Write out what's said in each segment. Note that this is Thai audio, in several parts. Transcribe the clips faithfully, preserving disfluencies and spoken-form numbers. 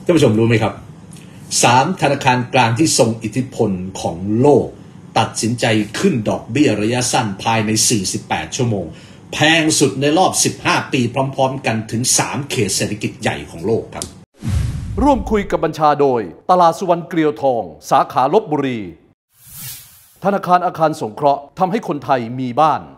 ท่านผู้ชมรู้ไหมครับสามธนาคารกลางที่ทรงอิทธิพลของโลกตัดสินใจขึ้นดอกเบี้ยระยะสั้นภายในสี่สิบแปดชั่วโมงแพงสุดในรอบสิบห้าปีพร้อมๆกันถึงสามเขตเศรษฐกิจใหญ่ของโลกครับร่วมคุยกับบัญชาโดยตลาดสุวรรณเกลียวทองสาขาลพบุรีธนาคารอาคารสงเคราะห์ทำให้คนไทยมีบ้าน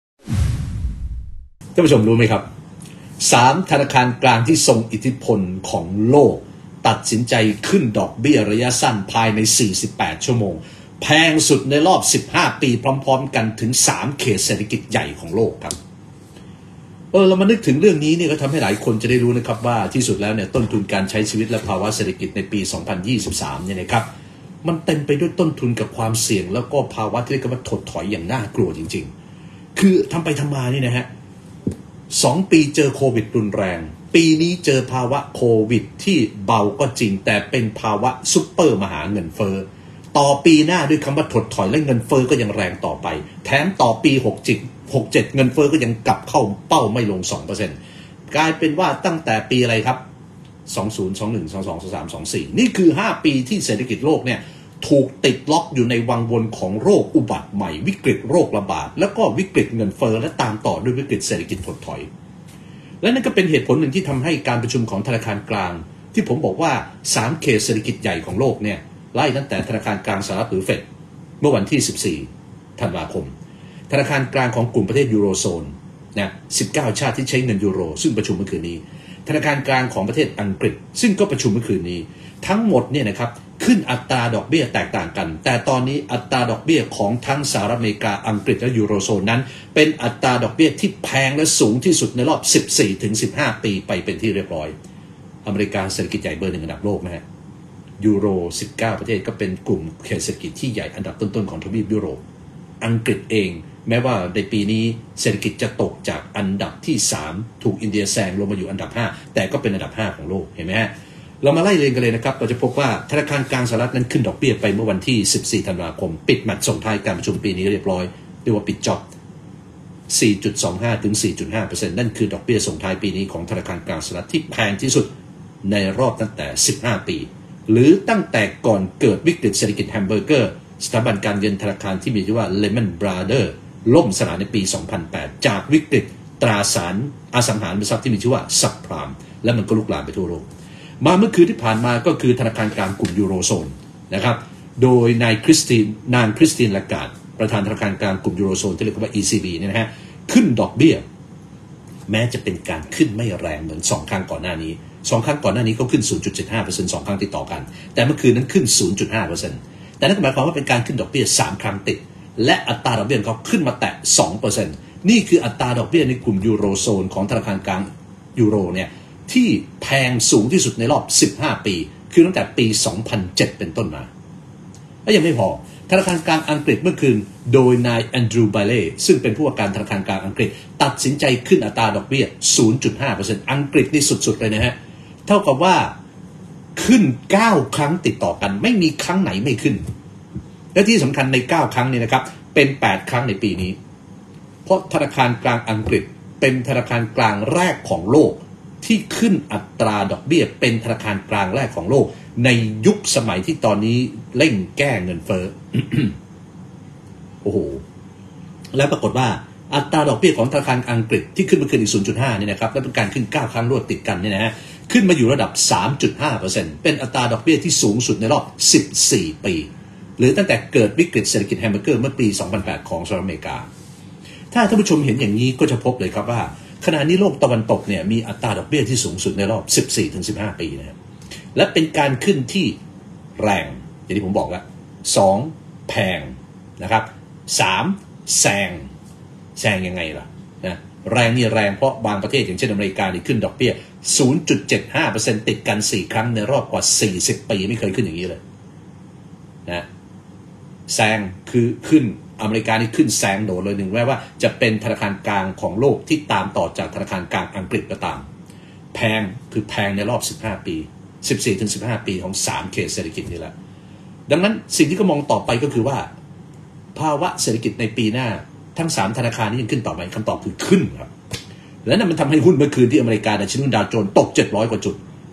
ท่านผู้ชมรู้ไหมครับสามธนาคารกลางที่ทรงอิทธิพลของโลกตัดสินใจขึ้นดอกเบี้ยระยะสั้นภายในสี่สิบแปดชั่วโมงแพงสุดในรอบสิบห้าปีพร้อมๆกันถึงสามเขตเศรษฐกิจใหญ่ของโลกครับเออเรามานึกถึงเรื่องนี้เนี่ยก็ทำให้หลายคนจะได้รู้นะครับว่าที่สุดแล้วเนี่ยต้นทุนการใช้ชีวิตและภาวะเศรษฐกิจในปีสองพันยี่สิบสามเนี่ยนะครับมันเต็มไปด้วยต้นทุนกับความเสี่ยงแล้วก็ภาวะที่เรียกว่าถดถอยอย่างน่ากลัวจริงๆคือทำไปทำมานี่นะฮะสองปีเจอโควิดรุนแรงปีนี้เจอภาวะโควิดที่เบาก็จริงแต่เป็นภาวะซุปเปอร์มหาเงินเฟ้อต่อปีหน้าด้วยคำว่าถดถอยและเงินเฟ้อก็ยังแรงต่อไปแถมต่อปีหกสิบ หกสิบเจ็ดเงินเฟ้อก็ยังกลับเข้าเป้าไม่ลง สองเปอร์เซ็นต์ กลายเป็นว่าตั้งแต่ปีอะไรครับสองพันยี่สิบ สองพันยี่สิบเอ็ด สองพันยี่สิบสอง สองพันยี่สิบสาม สองพันยี่สิบสี่นี่คือห้าปีที่เศรษฐกิจโลกเนี่ยถูกติดล็อกอยู่ในวังวนของโรคอุบัติใหม่วิกฤตโรคระบาดแล้วก็วิกฤตเงินเฟ้อและตามต่อด้วยวิกฤตเศรษฐกิจถดถอยและนั่นก็เป็นเหตุผลหนึ่งที่ทำให้การประชุมของธนาคารกลางที่ผมบอกว่าสามเขตเศรษฐกิจใหญ่ของโลกเนี่ยไล่ตั้งแต่ธนาคารกลางสหรัฐหรือเฟดเมื่อวันที่สิบสี่ธันวาคมธนาคารกลางของกลุ่มประเทศยูโรโซนนะสิบเก้าชาติที่ใช้เงินยูโรซึ่งประชุมเมื่อคืนนี้ธนาคารกลางของประเทศอังกฤษซึ่งก็ประชุมเมื่อคืนนี้ทั้งหมดเนี่ยนะครับขึ้นอัตราดอกเบี้ยแตกต่างกันแต่ตอนนี้อัตราดอกเบี้ยของทั้งสหรัฐอเมริกาอังกฤษและยูโรโซนนั้นเป็นอัตราดอกเบี้ยที่แพงและสูงที่สุดในรอบ สิบสี่ถึงสิบห้า ปีไปเป็นที่เรียบร้อยอเมริกาเศรษฐกิจใหญ่เบอร์หนึ่งอันดับโลกนะฮะยูโรสิบเก้าประเทศก็เป็นกลุ่มเศรษฐกิจที่ใหญ่อันดับต้นๆของทวีปยุโรปอังกฤษเองแม้ว่าในปีนี้เศรษฐกิจจะตกจากอันดับที่สามถูกอินเดียแซงลงมาอยู่อันดับห้าแต่ก็เป็นอันดับห้าของโลกเห็นไหมฮะเรามาไล่เรียงกันเลยนะครับเราจะพบว่าธนาคารกลางสหรัฐนั้นขึ้นดอกเบี้ยไปเมื่อวันที่สิบสี่ธันวาคมปิดแมตช์ส่งท้ายการประชุมปีนี้เรียบร้อยเรียกว่าปิดจ็อบ สี่จุดสองห้า ถึง สี่จุดห้าเปอร์เซ็นต์ นั่นคือดอกเบี้ยส่งท้ายปีนี้ของธนาคารกลางสหรัฐที่แพงที่สุดในรอบตั้งแต่สิบห้าปีหรือตั้งแต่ก่อนเกิดวิกฤตเศรษฐกิจแฮมเบอร์เกอร์สถาบันการเงินธนาคารที่มีชื่อว่า Lehman Brothers ล่มสลายในปีสองพันแปดจากวิกฤตตราสารอสังหาริมทรัพย์ที่มีชื่อว่าซับไพรม์และมันก็ลุกลามไปทั่วโลกมาเมื่อคืนที่ผ่านมาก็คือธนาคารกลางกลุ่มยูโรโซนนะครับโดยนายคริสตินนางคริสตินลาการ์ดประธานธนาคารกลางกลุ่มยูโรโซนที่เรียกว่า อี ซี บี เนี่ยนะฮะขึ้นดอกเบี้ยแม้จะเป็นการขึ้นไม่แรงเหมือนสองครั้งก่อนหน้านี้สองครั้งก่อนหน้านี้เขาขึ้น ศูนย์จุดเจ็ดห้าเปอร์เซ็นต์ สองครั้งติดต่อกันแต่เมื่อคืนนั้นขึ้น ศูนย์จุดห้าเปอร์เซ็นต์ แต่นั่นหมายความว่าเป็นการขึ้นดอกเบี้ยสามครั้งติดและอัตราดอกเบี้ยเขาขึ้นมาแตะ สองเปอร์เซ็นต์ นี่คืออัตราดอกเบี้ยในกลุ่มยูโรโซนของธนาคารกลางยูโรเนี่ยที่แพงสูงที่สุดในรอบสิบห้าปีคือตั้งแต่ปีสองพันเจ็ดเป็นต้นมาและยังไม่พอธนาคารกลางอังกฤษเมื่อคืนโดยนายแอนดรูว์ ไบเล่ซึ่งเป็นผู้ว่าการธนาคารกลางอังกฤษตัดสินใจขึ้นอัตราดอกเบี้ย ศูนย์จุดห้าเปอร์เซ็นต์ อังกฤษนี่สุดๆเลยนะฮะเท่ากับว่าขึ้นเก้าครั้งติดต่อกันไม่มีครั้งไหนไม่ขึ้นและที่สำคัญในเก้าครั้งนี้นะครับเป็นแปดครั้งในปีนี้เพราะธนาคารกลางอังกฤษเป็นธนาคารกลางแรกของโลกที่ขึ้นอัตราดอกเบี้ยเป็นธนาคารกลางแรกของโลกในยุคสมัยที่ตอนนี้เร่งแก้เงินเฟ้อ โอ้โหแล้วปรากฏว่าอัตราดอกเบี้ยของธนาคารอังกฤษที่ขึ้นมาขึ้นอีก ศูนย์จุดห้า เนี่ยนะครับและเป็นการขึ้นเก้าครั้งรวดติดกันเนี่ยนะฮะขึ้นมาอยู่ระดับ สามจุดห้าเปอร์เซ็นต์ เป็นอัตราดอกเบี้ยที่สูงสุดในรอบสิบสี่ปีหรือตั้งแต่เกิดวิกฤตเศรษฐกิจแฮมเบอร์เกอร์เมื่อปีสองพันแปดของสหรัฐอเมริกาถ้าท่านผู้ชมเห็นอย่างนี้ก็จะพบเลยครับว่าขณะนี้โลกตะวันตกเนี่ยมีอัตราดอกเบี้ยที่สูงสุดในรอบ สิบสี่ถึงสิบห้า ปีนะครับและเป็นการขึ้นที่แรงอย่างที่ผมบอกแล้วสองแพงนะครับสามแซงแซงยังไงล่ะนะแรงนี่แรงเพราะบางประเทศอย่างเช่นอเมริกานี่ขึ้นดอกเบี้ย ศูนย์จุดเจ็ดห้าเปอร์เซ็นต์ ติดกันสี่ครั้งในรอบกว่าสี่สิบปีไม่เคยขึ้นอย่างนี้เลยนะแซงคือขึ้นอเมริกานี่ขึ้นแซงโดดเลยหนึ่งแม้ว่าจะเป็นธนาคารกลางของโลกที่ตามต่อจากธนาคารกลางอังกฤษก็ตามแพงคือแพงในรอบสิบห้าปี สิบสี่ถึงสิบห้า ปีของสามเขตเศรษฐกิจนี่แหละดังนั้นสิ่งที่ก็มองต่อไปก็คือว่าภาวะเศรษฐกิจในปีหน้าทั้งสามธนาคารนี้ยังขึ้นต่อไหมคำตอบคือขึ้นครับและนั่นมันทำให้หุ้นเมื่อคืนที่อเมริกาดัชนีดาวโจนส์ตกเจ็ดร้อยกว่าจุด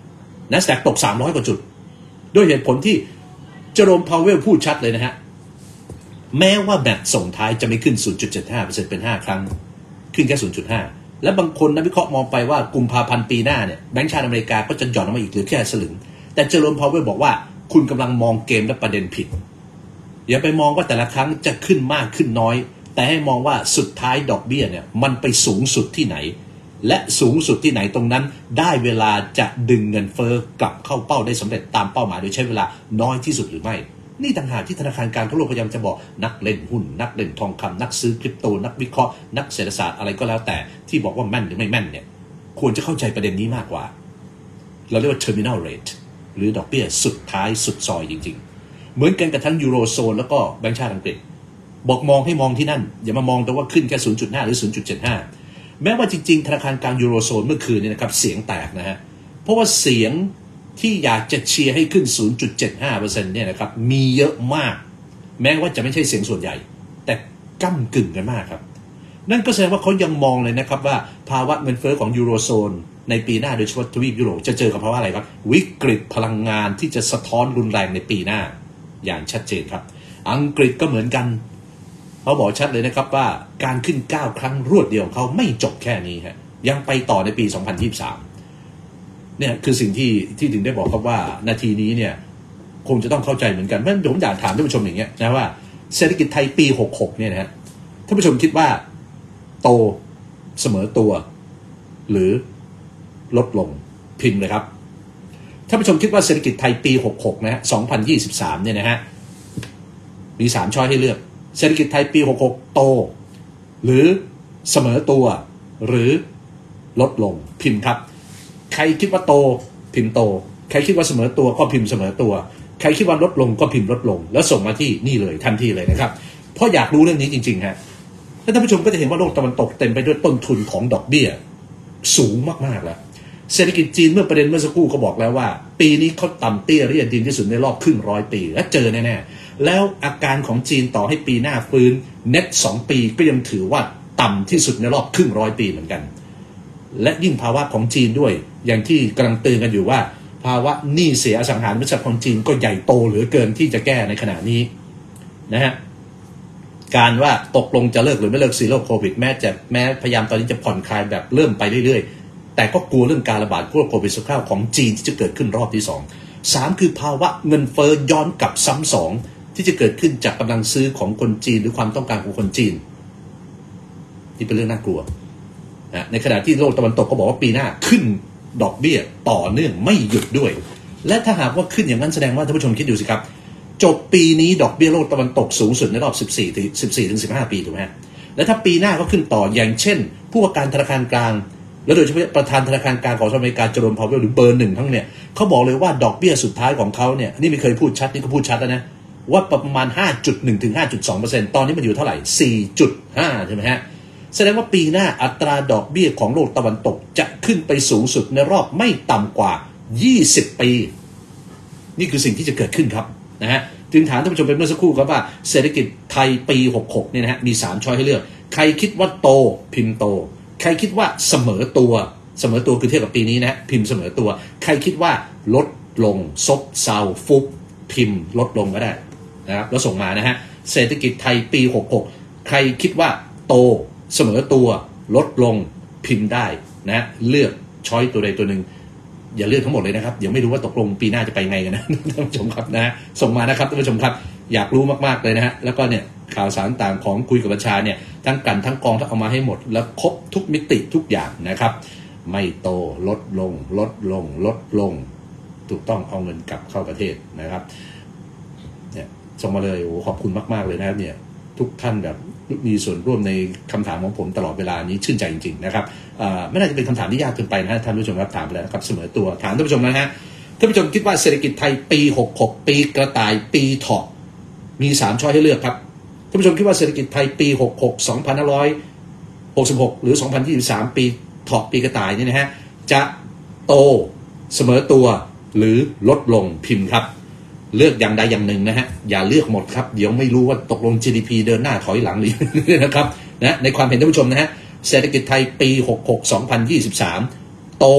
NASDAQ ตกสามร้อยกว่าจุดด้วยเหตุผลที่เจอโรม พาวเวลพูดชัดเลยนะฮะแม้ว่าแบตส่งท้ายจะไม่ขึ้น ศูนย์จุดเจ็ดห้าเปอร์เซ็นต์ เป็นห้าครั้งขึ้นแค่ ศูนย์จุดห้า และบางคนนักวิเคราะห์มองไปว่ากุมภาพันธ์ปีหน้าเนี่ยแบงก์ชาติอเมริกาก็จะหย่อนลงมาอีกหรือแค่สลึงแต่เจอโรม พาวเวลบอกว่าคุณกำลังมองเกมและประเด็นผิดอย่าไปมองว่าแต่ละครั้งจะขึ้นมากขึ้นน้อยแต่ให้มองว่าสุดท้ายดอกเบี้ยเนี่ยมันไปสูงสุดที่ไหนและสูงสุดที่ไหนตรงนั้นได้เวลาจะดึงเงินเฟ้อกลับเข้าเป้าได้สำเร็จตามเป้าหมายโดยใช้เวลาน้อยที่สุดหรือไม่นี่ต่างหากที่ธนาคารกลางทั่วโลกพยายามจะบอกนักเล่นหุ้นนักเล่นทองคำนักซื้อคริปโตนักวิเคราะห์นักเศรษฐศาสตร์อะไรก็แล้วแต่ที่บอกว่าแม่นหรือไม่แม่นเนี่ยควรจะเข้าใจประเด็นนี้มากกว่าเราเรียกว่า terminal rate หรือดอกเบี้ยสุดท้ายสุดซอยจริงๆเหมือนกันกับทั้งยูโรโซนแล้วก็แบงก์ชาติอังกฤษบอกมองให้มองที่นั่นอย่ามามองแต่ว่าขึ้นแค่ ศูนย์จุดห้า หรือ ศูนย์จุดเจ็ดห้า แม้ว่าจริงๆธนาคารกลางยูโรโซนเมื่อคืนนี้นะครับเสียงแตกนะฮะเพราะว่าเสียงที่อยากจะเชียร์ให้ขึ้น ศูนย์จุดเจ็ดห้าเปอร์เซ็นต์ เนี่ยนะครับมีเยอะมากแม้ว่าจะไม่ใช่เสียงส่วนใหญ่แต่ก้ำกึ่งกันมากครับนั่นก็แสดงว่าเขายังมองเลยนะครับว่าภาวะเงินเฟ้อของยูโรโซนในปีหน้าโดยเฉพาะทวีปยุโรปจะเจอกับภาวะอะไรครับวิกฤตพลังงานที่จะสะท้อนรุนแรงในปีหน้าอย่างชัดเจนครับอังกฤษก็เหมือนกันเขาบอกชัดเลยนะครับว่าการขึ้นเก้าครั้งรวดเดียวของเขาไม่จบแค่นี้ฮะยังไปต่อในปีสองพันยี่สิบสามเนี่ยคือสิ่งที่ที่ถึงได้บอกครับว่านาทีนี้เนี่ยคงจะต้องเข้าใจเหมือนกันเพราะฉะนั้นผมอยากถามท่านผู้ชมอย่างเงี้ยนะว่าเศรษฐกิจไทยปีหกสิบหกเนี่ยนะฮะท่านผู้ชมคิดว่าโตเสมอตัวหรือลดลงพิมพ์เลยครับท่านผู้ชมคิดว่าเศรษฐกิจไทยปีหกสิบหกนะฮะสองพันยี่สิบสามเนี่ยนะฮะมีสามช้อยให้เลือกเศรษฐกิจไทยปีหกสิบหกโตหรือเสมอตัวหรือลดลงพิมพ์ครับใครคิดว่าโตพิมพ์โตใครคิดว่าเสมอตัวก็พิมพ์เสมอตัวใครคิดว่าลดลงก็พิมพ์ลดลงแล้วส่งมาที่นี่เลยทันทีเลยนะครับเพราะอยากรู้เรื่องนี้จริงๆฮะแล้วท่านผู้ชมก็จะเห็นว่าโลกตะวันตกเต็มไปด้วยต้นทุนของดอกเบี้ยสูงมากๆแล้วเศรษฐกิจจีนเมื่อประเด็นเมื่อสักครู่เขาบอกแล้วว่าปีนี้เขาต่ำเตี้ยเรียดินที่สุดในรอบครึ่งร้อยปีและเจอแน่ๆแล้วอาการของจีนต่อให้ปีหน้าฟื้นเน็ตสองปีก็ยังถือว่าต่ำที่สุดในรอบครึ่งร้อยปีเหมือนกันและยิ่งภาวะของจีนด้วยอย่างที่กำลังเตือนกันอยู่ว่าภาวะหนี้เสียอสังหาริมทรัพย์ของจีนก็ใหญ่โตเหลือเกินที่จะแก้ในขณะนี้นะฮะการว่าตกลงจะเลิกหรือไม่เลิกซีโร่โควิดแม้จะแม้พยายามตอนนี้จะผ่อนคลายแบบเริ่มไปเรื่อยๆแต่ก็กลัวเรื่องการระบาดโควิดสิบเก้าของจีนที่จะเกิดขึ้นรอบที่สองสามคือภาวะเงินเฟ้อย้อนกลับซ้ำสองที่จะเกิดขึ้นจากกำลังซื้อของคนจีนหรือความต้องการของคนจีนที่เป็นเรื่องน่ากลัวนะในขณะที่โลกตะวันตกก็บอกว่าปีหน้าขึ้นดอกเบี้ยต่อเนื่องไม่หยุดด้วยและถ้าหากว่าขึ้นอย่างนั้นแสดงว่าท่านผู้ชมคิดดูสิครับจบปีนี้ดอกเบี้ยโลกตะวันตกสูงสุดในรอบสิบสี่ถึงสิบสี่ถึงสิบห้าปีถูกไหมและถ้าปีหน้าก็ขึ้นต่ออย่างเช่นผู้ว่าการธนาคารกลางและโดยเฉพาะประธานธนาคารกลางของสหรัฐอเมริกาเจอโรม พาวเวลหรือเบอร์หนึ่งทั้งเนี่ยเขาบอกเลยว่าดอกเบี้ยสุดท้ายของเขาเนี่ยนี่ไม่เคยพูดชัดนี่ก็พูดชัดแล้วนะว่าประมาณ ห้าจุดหนึ่ง ถึง ห้าจุดสองเปอร์เซ็นต์ ตอนนี้มันอยู่เท่าไหร่ สี่จุดห้า ใช่ไหมฮะแสดงว่าปีหน้าอัตราดอกเบี้ยของโลกตะวันตกจะขึ้นไปสูงสุดในรอบไม่ต่ำกว่ายี่สิบปีนี่คือสิ่งที่จะเกิดขึ้นครับนะฮะจึงถามท่านผู้ชมไปเมื่อสักครู่ครับว่าเศรษฐกิจไทยปีหกสิบหกเนี่ยนะฮะมีสามช้อยให้เลือกใครคิดว่าโตพิมพ์โตใครคิดว่าเสมอตัวเสมอตัวคือเทียบกับปีนี้นะพิมพ์เสมอตัวใครคิดว่าลดลงซบเซาฟุบพิมพ์ลดลงก็ได้นะครับแล้วส่งมานะฮะเศรษฐกิจไทยปีหกสิบหกใครคิดว่าโตเสมอตัวลดลงพิมพ์ได้นะเลือกช้อยตัวใดตัวหนึ่งอย่าเลือกทั้งหมดเลยนะครับเดี๋ยวไม่รู้ว่าตกลงปีหน้าจะไปไงกันนะท่านผู้ชมครับนะส่งมานะครับท่านผู้ชมครับอยากรู้มากๆเลยนะฮะแล้วก็เนี่ยข่าวสารต่างของคุยกับบัญชาเนี่ยทั้งกันทั้งกองถ้าเอามาให้หมดแล้วครบทุกมิติทุกอย่างนะครับไม่โตลดลงลดลงลดลงถูกต้องเอาเงินกลับเข้าประเทศนะครับเนี่ยส่งมาเลยโอ้ขอบคุณมากๆเลยนะครับเนี่ยทุกท่านแบบมีส่วนร่วมในคำถามของผมตลอดเวลานี้ชื่นใจจริงๆนะครับไม่น่าจะเป็นคำถามที่ยากเกินไปนะท่านผู้ชมครับถามไปแล้วนะครับเสมอตัวถามท่านผู้ชมนะฮะท่านผู้ชมคิดว่าเศรษฐกิจไทยปีหกสิบหกปีกระต่ายปีเถาะมีสามช้อยให้เลือกครับท่านผู้ชมคิดว่าเศรษฐกิจไทยปีหกสิบหก สองพันห้าร้อยหกสิบหกหรือสองพันยี่สิบสามปีเถาะปีกระต่ายนี่นะฮะจะโตเสมอตัวหรือลดลงพิมพ์ครับเลือกอย่างใดอย่างหนึ่งนะฮะอย่าเลือกหมดครับเดี๋ยวไม่รู้ว่าตกลง จี ดี พี เดินหน้าถอยหลังหรือนะครับนะในความเห็นท่านผู้ชมนะฮะเศรษฐกิจไทยปีหกสิบหก สองพันยี่สิบสามโต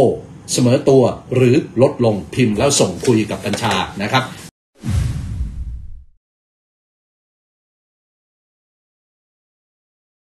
เสมอตัวหรือลดลงพิมพ์แล้วส่งคุยกับบัญชานะครับ